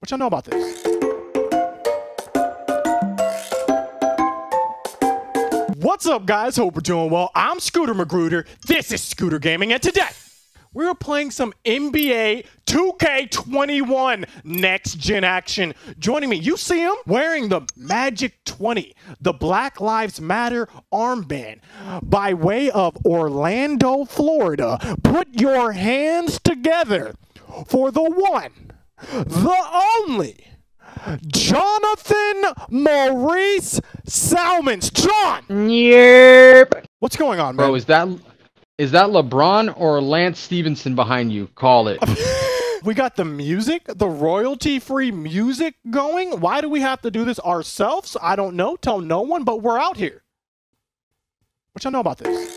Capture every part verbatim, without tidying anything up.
What y'all know about this? What's up, guys? Hope we're doing well. I'm Scooter Magruder. This is Scooter Gaming, and today we're playing some N B A two K twenty-one next gen action. Joining me, you see him wearing the Magic twenty, the Black Lives Matter armband, by way of Orlando, Florida. Put your hands together for the one, the only, Jonathan Maurice Salmons. John! Yep. What's going on, man? Bro, is that is that LeBron or Lance Stevenson behind you? Call it. We got the music, the royalty-free music going. Why do we have to do this ourselves? I don't know. Tell no one, but we're out here. What y'all know about this?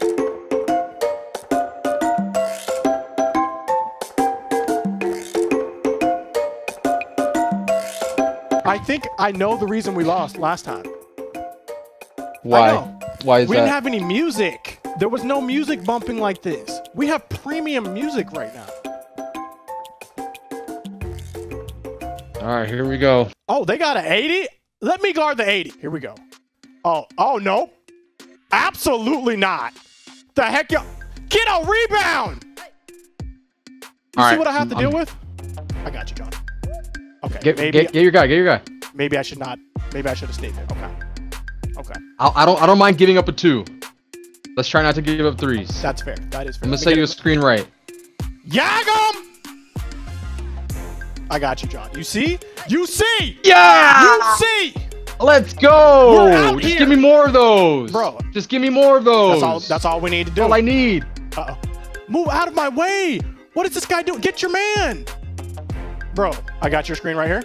I think I know the reason we lost last time. Why? Why is we that? didn't have any music. There was no music bumping like this. We have premium music right now. All right, here we go. Oh, they got an eighty? Let me guard the eighty. Here we go. Oh, oh, no. Absolutely not. The heck, y'all. Get a rebound. You All see right, what I have to I'm- deal with? I got you, John. Okay, Get, maybe, get, get your guy. Get your guy. maybe I should not. Maybe I should have stayed there. Okay. Okay. I'll, I don't. I don't mind giving up a two. Let's try not to give up threes. That's fair. That is fair. I'm gonna Let me set get you a it. screen right. Yagum! I got you, John. You see? You see? Yeah! You see? Let's go! We're out Just here. give me more of those, Bro. Just give me more of those. That's all. That's all we need to do. all I need. Uh-oh. Move out of my way. What is this guy doing? Get your man. Bro, I got your screen right here.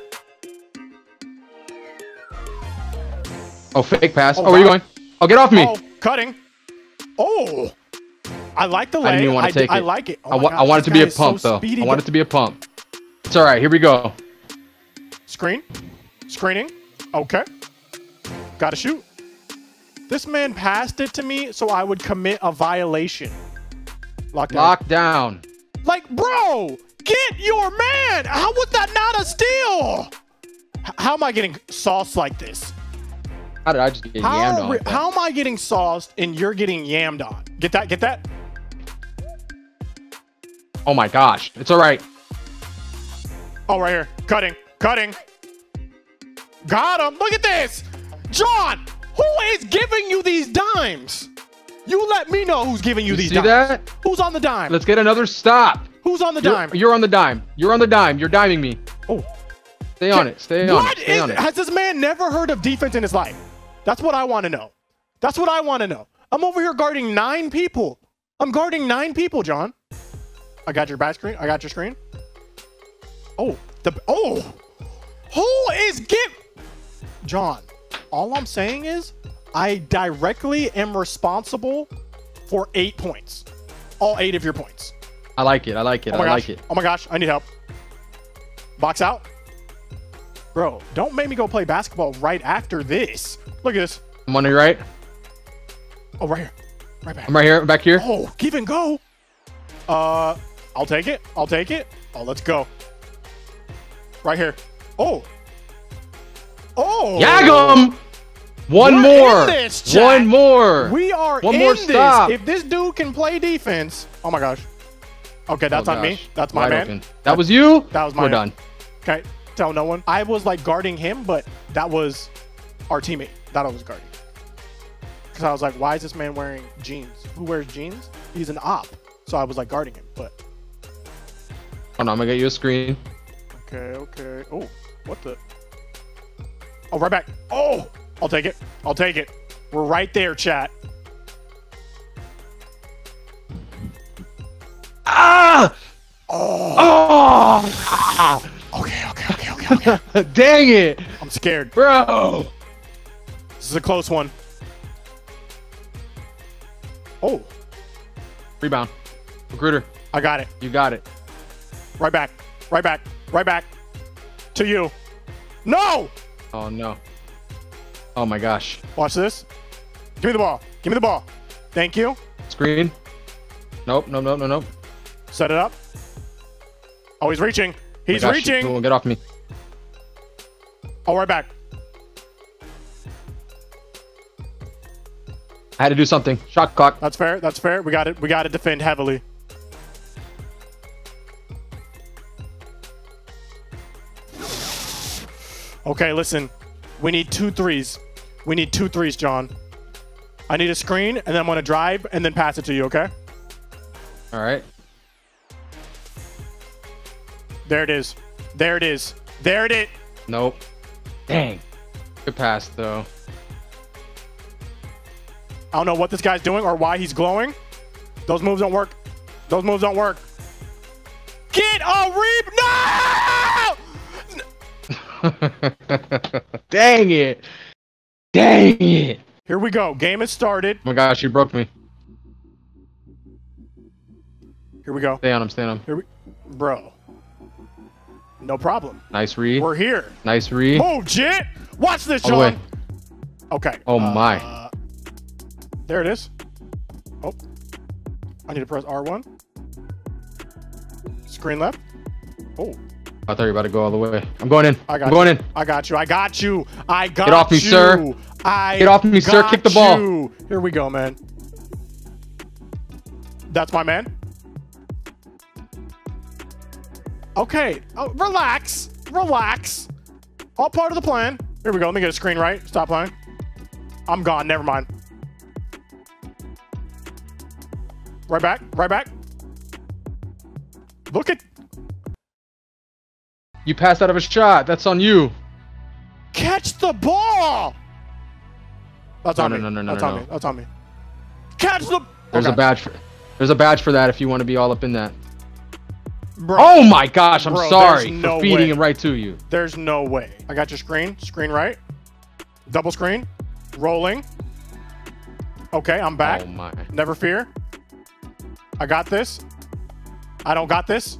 Oh, fake pass. Oh, Oh, where are you wow. going? Oh, get off me. Oh, cutting. Oh. I like the leg. I didn't even want to take I it. like it. Oh I, my wa gosh, I want it this to be guy a is so pump, though. speedy. I want it to be a pump. It's all right. Here we go. Screen. Screening. Okay. Gotta shoot. This man passed it to me so I would commit a violation. Lockdown. Lock down. Like, bro, get your man. How was that not a steal? H how am I getting sauced like this? How did I just get How, yammed on? re- how am I getting sauced and you're getting yammed on? Get that? Get that? Oh my gosh. It's all right. Oh, right here. Cutting. Cutting. Got him. Look at this. John, who is giving you these dimes? You let me know who's giving you, You these see dimes. that? Who's on the dime? Let's get another stop. Who's on the You're, dime? you're on the dime. You're on the dime. You're diming me. Oh. Stay on it. Stay on What it. Stay is- on it. Has this man never heard of defense in his life? That's what I want to know. That's what I want to know. I'm over here guarding nine people. I'm guarding nine people, John. I got your back screen. I got your screen. Oh, the oh, who is get John? All I'm saying is, I directly am responsible for eight points. All eight of your points. I like it. I like it. Oh my I gosh. like it. Oh my gosh, I need help. Box out. Bro, don't make me go play basketball right after this. Look at this. I'm on your right. Oh, right here. Right back. I'm right here. Back here. Oh, give and go. Uh, I'll take it. I'll take it. Oh, let's go. Right here. Oh. Oh. Yagum! One We're more. in this, chat. One more. We are One in more this. stop. If this dude can play defense. Oh my gosh. Okay, that's Oh, on me. gosh. That's my Wide man. open. That was you? That was my We're man. done. Okay, tell no one. I was like guarding him, but that was our teammate that I was guarding. Because I was like, why is this man wearing jeans? Who wears jeans? He's an op. So I was like guarding him, but Oh no, I'm gonna get you a screen. okay, okay. Oh, what the? Oh, right back. Oh, I'll take it. I'll take it. We're right there, chat. Ah! Oh, Oh! okay, okay, okay, okay, okay. Dang it, I'm scared. bro! This is a close one. Oh, Rebound. Recruiter, I got it. you got it. Right back. Right back. Right back. To you. No! Oh no. Oh my gosh. Watch this. Give me the ball. Give me the ball. Thank you. Screen. Nope, nope, nope, nope, nope. Set it up. Oh, he's reaching. He's Oh my gosh, reaching. Cool, get off me. Oh, right back. I had to do something. Shot clock. That's fair. That's fair. We got it. We got to defend heavily. Okay, listen. We need two threes. We need two threes, John. I need a screen, and then I'm going to drive and then pass it to you, okay? All right. There it is. There it is. There it is. Nope. Dang. Good pass, though. I don't know what this guy's doing or why he's glowing. Those moves don't work. Those moves don't work. Get a reap. No! Dang it. Dang it. Here we go. Game has started. Oh my gosh, you broke me. Here we go. Stay on him, stay on him. Here we, bro. No problem. Nice read. We're here. Nice read. Move, Jit. Watch this, All the John. way. Okay. Oh uh, my. Uh, there it is. Oh. I need to press R one. Screen left. Oh. I thought you were about to go all the way. I'm going in. I got I'm going you. in. I got you. I got you. I got you. Get off me, sir. I Get off me, sir. Kick the ball. you. Here we go, man. That's my man. Okay. Oh, relax. Relax. All part of the plan. Here we go. Let me get a screen right. Stop playing. I'm gone. Never mind. Right back. Right back. Look at... You passed out of a shot. That's on you. Catch the ball! That's No, on no, me. no, no, no, That's no, on no. me. That's on me. Catch the... There's Okay. a badge for There's a badge for that if you want to be all up in that. Bro, Oh my gosh, I'm Bro, sorry there's for no feeding way. it right to you. there's no way. I got your screen. Screen right. Double screen. Rolling. Okay, I'm back. Oh my. Never fear. I got this. I don't got this.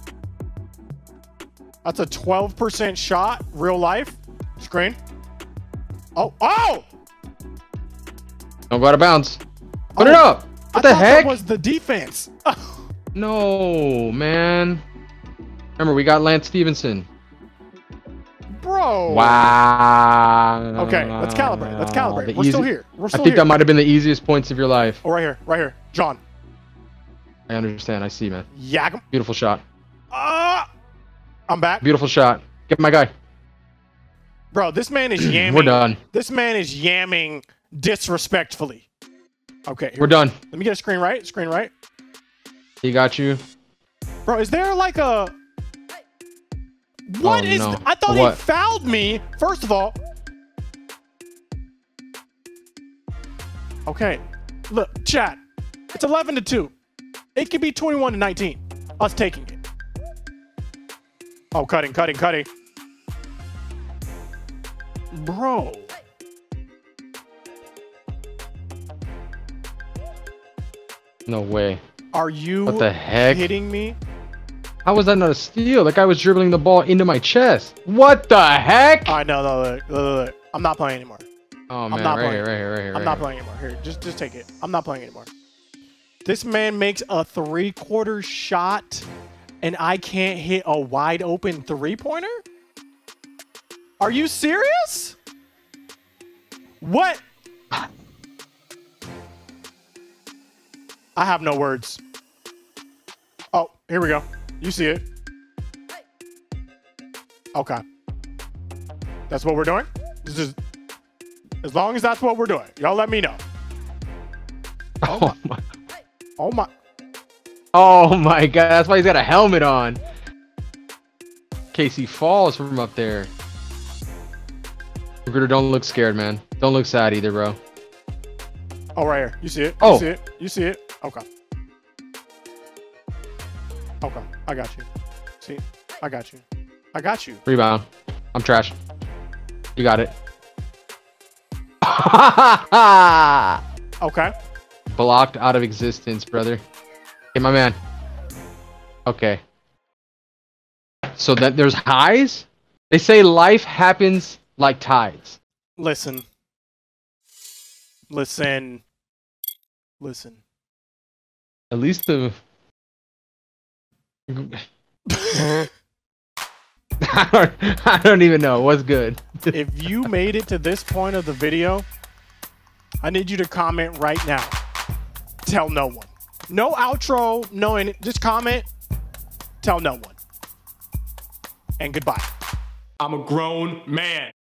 That's a twelve percent shot. Real life. Screen. Oh. Oh! Don't go out of bounds. Put Oh, it up. What I the thought heck? that was the defense. No, man. Remember, we got Lance Stevenson. Bro. Wow. Okay, let's calibrate. Let's calibrate. The We're still easy- here. We're I still think here. that might have been the easiest points of your life. Oh, right here. Right here. John. I understand. I see, man. Yak him. Beautiful shot. Ah! I'm back. Beautiful shot. Get my guy. Bro, this man is yamming. We're done. This man is yamming disrespectfully. Okay. here- We're done. Let me get a screen right. Screen right. He got you. Bro, is there like a... What Oh, is... no. I thought What? he fouled me, first of all. Okay. Look, chat. It's eleven to two. It could be twenty-one to nineteen. Us taking it. Oh, cutting, cutting, cutting. Bro. No way. Are you What the heck? kidding me? How was that not a steal? That guy was dribbling the ball into my chest. What the heck? All right, no, no, look, look, look, look. I'm not playing anymore. Oh man, not right playing. here, right here, right here. I'm right not here. playing anymore. Here, just just take it. I'm not playing anymore. This man makes a three-quarter shot, and I can't hit a wide-open three-pointer? Are you serious? What? I have no words. Oh, here we go. You see it. Okay. That's what we're doing? This is... As long as that's what we're doing. Y'all let me know. Oh my. Oh my. Oh my god, that's why he's got a helmet on. In case he falls from up there. Recruiter, don't look scared, man. Don't look sad either, bro. Oh, right here. You see it. Oh. You see it. You see it. Okay. Okay. I got you. See? I got you. I got you. Rebound. I'm trash. You got it. Okay. Blocked out of existence, brother. Hey, my man. Okay. So that there's highs? They say life happens like tides. Listen. Listen. Listen. At least the I don't, I don't even know. What's good? If you made it to this point of the video, I need you to comment right now. Tell no one. No outro, no any, just comment. Tell no one. And goodbye. I'm a grown man.